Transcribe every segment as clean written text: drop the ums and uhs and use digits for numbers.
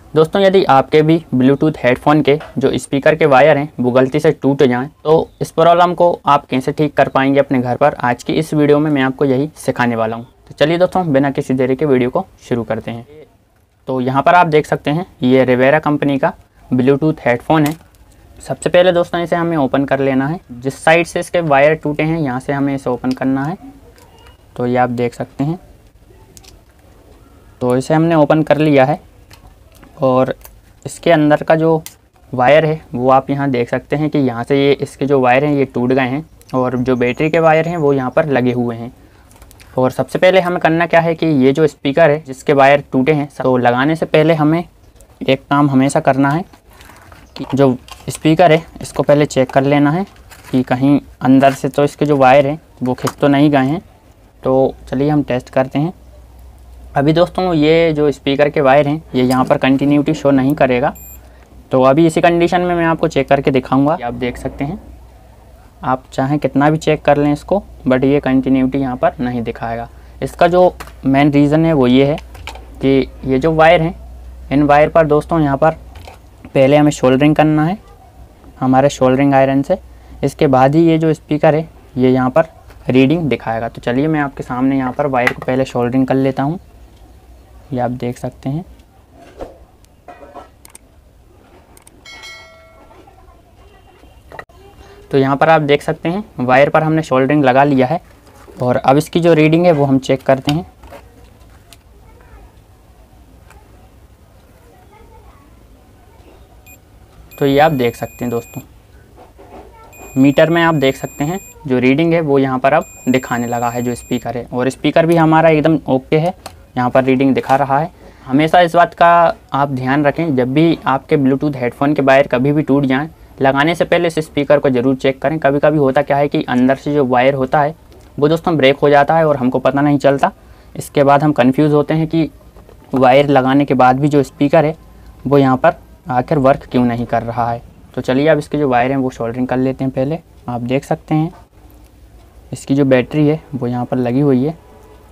दोस्तों यदि आपके भी ब्लूटूथ हेडफोन के जो स्पीकर के वायर हैं वो गलती से टूट जाएं तो इस प्रॉब्लम को आप कैसे ठीक कर पाएंगे अपने घर पर, आज की इस वीडियो में मैं आपको यही सिखाने वाला हूं। तो चलिए दोस्तों बिना किसी देरी के वीडियो को शुरू करते हैं। तो यहाँ पर आप देख सकते हैं ये रिवेरा कंपनी का ब्लूटूथ हेडफोन है। सबसे पहले दोस्तों इसे हमें ओपन कर लेना है। जिस साइड से इसके वायर टूटे हैं यहाँ से हमें इसे ओपन करना है। तो ये आप देख सकते हैं, तो इसे हमने ओपन कर लिया है और इसके अंदर का जो वायर है वो आप यहाँ देख सकते हैं कि यहाँ से ये इसके जो वायर हैं ये टूट गए हैं और जो बैटरी के वायर हैं वो यहाँ पर लगे हुए हैं। और सबसे पहले हमें करना क्या है कि ये जो स्पीकर है जिसके वायर टूटे हैं तो लगाने से पहले हमें एक काम हमेशा करना है कि जो स्पीकर है इसको पहले चेक कर लेना है कि कहीं अंदर से तो इसके जो वायर हैं वो खिंच तो नहीं गए हैं। तो चलिए हम टेस्ट करते हैं। अभी दोस्तों ये जो स्पीकर के वायर हैं ये यहाँ पर कंटिन्यूटी शो नहीं करेगा, तो अभी इसी कंडीशन में मैं आपको चेक करके दिखाऊंगा। आप देख सकते हैं, आप चाहें कितना भी चेक कर लें इसको बट ये कंटिन्यूटी यहाँ पर नहीं दिखाएगा। इसका जो मेन रीज़न है वो ये है कि ये जो वायर हैं इन वायर पर दोस्तों यहाँ पर पहले हमें सोल्डरिंग करना है हमारे सोल्डरिंग आयरन से, इसके बाद ही ये जो स्पीकर है ये यहाँ पर रीडिंग दिखाएगा। तो चलिए मैं आपके सामने यहाँ पर वायर को पहले सोल्डरिंग कर लेता हूँ। ये आप देख सकते हैं। तो यहाँ पर आप देख सकते हैं वायर पर हमने सोल्डरिंग लगा लिया है और अब इसकी जो रीडिंग है वो हम चेक करते हैं। तो ये आप देख सकते हैं दोस्तों, मीटर में आप देख सकते हैं जो रीडिंग है वो यहाँ पर अब दिखाने लगा है जो स्पीकर है, और स्पीकर भी हमारा एकदम ओके है, यहाँ पर रीडिंग दिखा रहा है। हमेशा इस बात का आप ध्यान रखें, जब भी आपके ब्लूटूथ हेडफोन के वायर कभी भी टूट जाएं लगाने से पहले इस स्पीकर को ज़रूर चेक करें। कभी कभी होता क्या है कि अंदर से जो वायर होता है वो दोस्तों ब्रेक हो जाता है और हमको पता नहीं चलता। इसके बाद हम कंफ्यूज होते हैं कि वायर लगाने के बाद भी जो स्पीकर है वो यहाँ पर आखिर वर्क क्यों नहीं कर रहा है। तो चलिए अब इसके जो वायर हैं वो सोल्डरिंग कर लेते हैं। पहले आप देख सकते हैं इसकी जो बैटरी है वो यहाँ पर लगी हुई है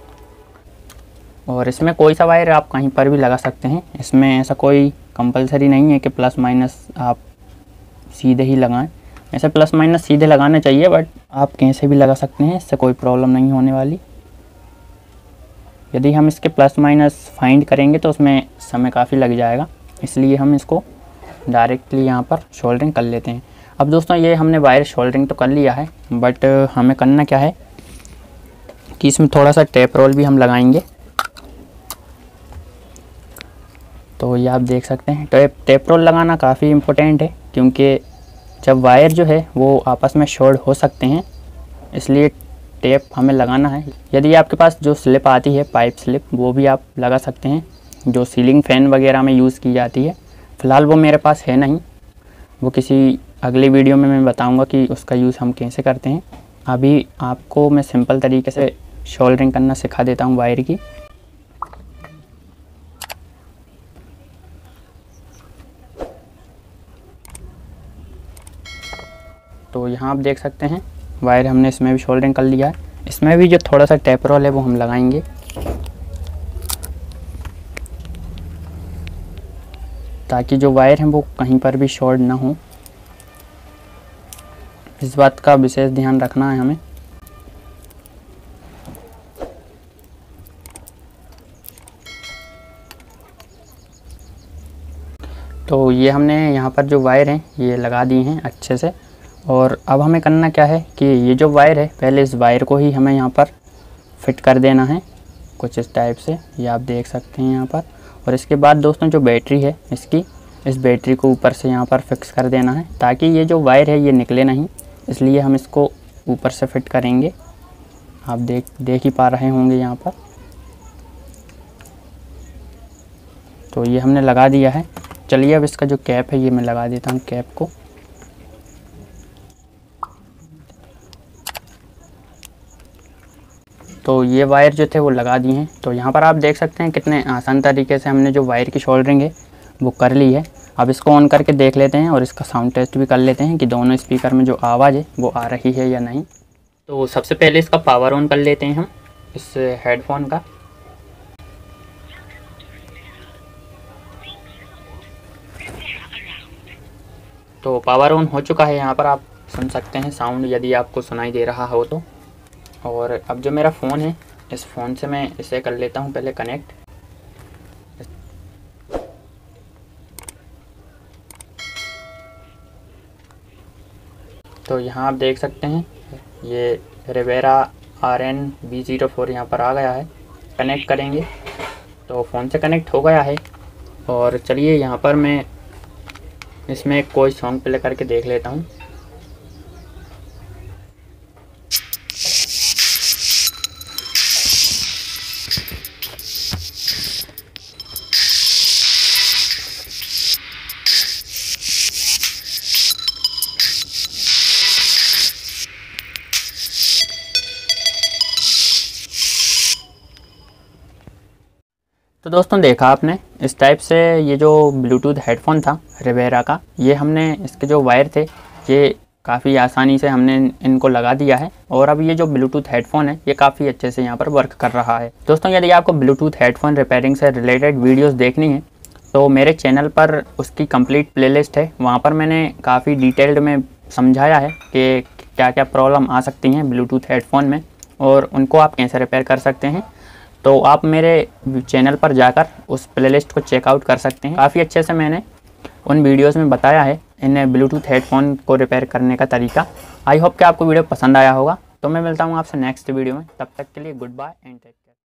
और इसमें कोई सा वायर आप कहीं पर भी लगा सकते हैं। इसमें ऐसा कोई कंपलसरी नहीं है कि प्लस माइनस आप सीधे ही लगाएं। ऐसे प्लस माइनस सीधे लगाना चाहिए बट आप कैसे भी लगा सकते हैं, इससे कोई प्रॉब्लम नहीं होने वाली। यदि हम इसके प्लस माइनस फाइंड करेंगे तो उसमें समय काफ़ी लग जाएगा, इसलिए हम इसको डायरेक्टली यहाँ पर सोल्डरिंग कर लेते हैं। अब दोस्तों ये हमने वायर सोल्डरिंग तो कर लिया है बट हमें करना क्या है कि इसमें थोड़ा सा टेप रोल भी हम लगाएंगे। तो ये आप देख सकते हैं टेप रोल लगाना काफ़ी इम्पोर्टेंट है, क्योंकि जब वायर जो है वो आपस में शॉर्ट हो सकते हैं, इसलिए टेप हमें लगाना है। यदि आपके पास जो स्लिप आती है पाइप स्लिप वो भी आप लगा सकते हैं, जो सीलिंग फ़ैन वगैरह में यूज़ की जाती है। फ़िलहाल वो मेरे पास है नहीं, वो किसी अगले वीडियो में मैं बताऊंगा कि उसका यूज़ हम कैसे करते हैं। अभी आपको मैं सिंपल तरीके से सोल्डरिंग करना सिखा देता हूँ वायर की। तो यहाँ आप देख सकते हैं वायर हमने इसमें भी सोल्डरिंग कर लिया है। इसमें भी जो थोड़ा सा टेप रोल है वो हम लगाएंगे ताकि जो वायर हैं वो कहीं पर भी शॉर्ट ना हो। इस बात का विशेष ध्यान रखना है हमें। तो ये हमने यहाँ पर जो वायर हैं ये लगा दिए हैं अच्छे से, और अब हमें करना क्या है कि ये जो वायर है पहले इस वायर को ही हमें यहाँ पर फिट कर देना है कुछ इस टाइप से, ये आप देख सकते हैं यहाँ पर। और इसके बाद दोस्तों जो बैटरी है इसकी, इस बैटरी को ऊपर से यहाँ पर फिक्स कर देना है ताकि ये जो वायर है ये निकले नहीं, इसलिए हम इसको ऊपर से फिट करेंगे। आप देख ही पा रहे होंगे यहाँ पर। तो ये हमने लगा दिया है। चलिए अब इसका जो कैप है ये मैं लगा देता हूँ कैप को। तो ये वायर जो थे वो लगा दिए हैं। तो यहाँ पर आप देख सकते हैं कितने आसान तरीके से हमने जो वायर की सोल्डरिंग है वो कर ली है। अब इसको ऑन करके देख लेते हैं और इसका साउंड टेस्ट भी कर लेते हैं कि दोनों स्पीकर में जो आवाज़ है वो आ रही है या नहीं। तो सबसे पहले इसका पावर ऑन कर लेते हैं हम इस हेडफोन का। तो पावर ऑन हो चुका है, यहाँ पर आप सुन सकते हैं साउंड यदि आपको सुनाई दे रहा हो तो। और अब जो मेरा फ़ोन है, इस फ़ोन से मैं इसे कर लेता हूँ पहले कनेक्ट। तो यहाँ आप देख सकते हैं ये रिवेरा RN-B04 यहाँ पर आ गया है। कनेक्ट करेंगे तो फ़ोन से कनेक्ट हो गया है। और चलिए यहाँ पर मैं इसमें कोई सॉन्ग प्ले करके देख लेता हूँ। तो दोस्तों देखा आपने, इस टाइप से ये जो ब्लूटूथ हेडफोन था रिवेरा का, ये हमने इसके जो वायर थे ये काफ़ी आसानी से हमने इनको लगा दिया है। और अब ये जो ब्लूटूथ हेडफोन है ये काफ़ी अच्छे से यहाँ पर वर्क कर रहा है। दोस्तों यदि आपको ब्लूटूथ हेडफोन रिपेयरिंग से रिलेटेड वीडियोस देखनी है तो मेरे चैनल पर उसकी कंप्लीट प्लेलिस्ट है। वहाँ पर मैंने काफ़ी डिटेल्ड में समझाया है कि क्या क्या प्रॉब्लम आ सकती हैं ब्लूटूथ हेडफोन में और उनको आप कैसे रिपेयर कर सकते हैं। तो आप मेरे चैनल पर जाकर उस प्लेलिस्ट को चेकआउट कर सकते हैं। काफ़ी अच्छे से मैंने उन वीडियोस में बताया है इन ब्लूटूथ हेडफोन को रिपेयर करने का तरीका। आई होप कि आपको वीडियो पसंद आया होगा। तो मैं मिलता हूँ आपसे नेक्स्ट वीडियो में, तब तक के लिए good bye and take care.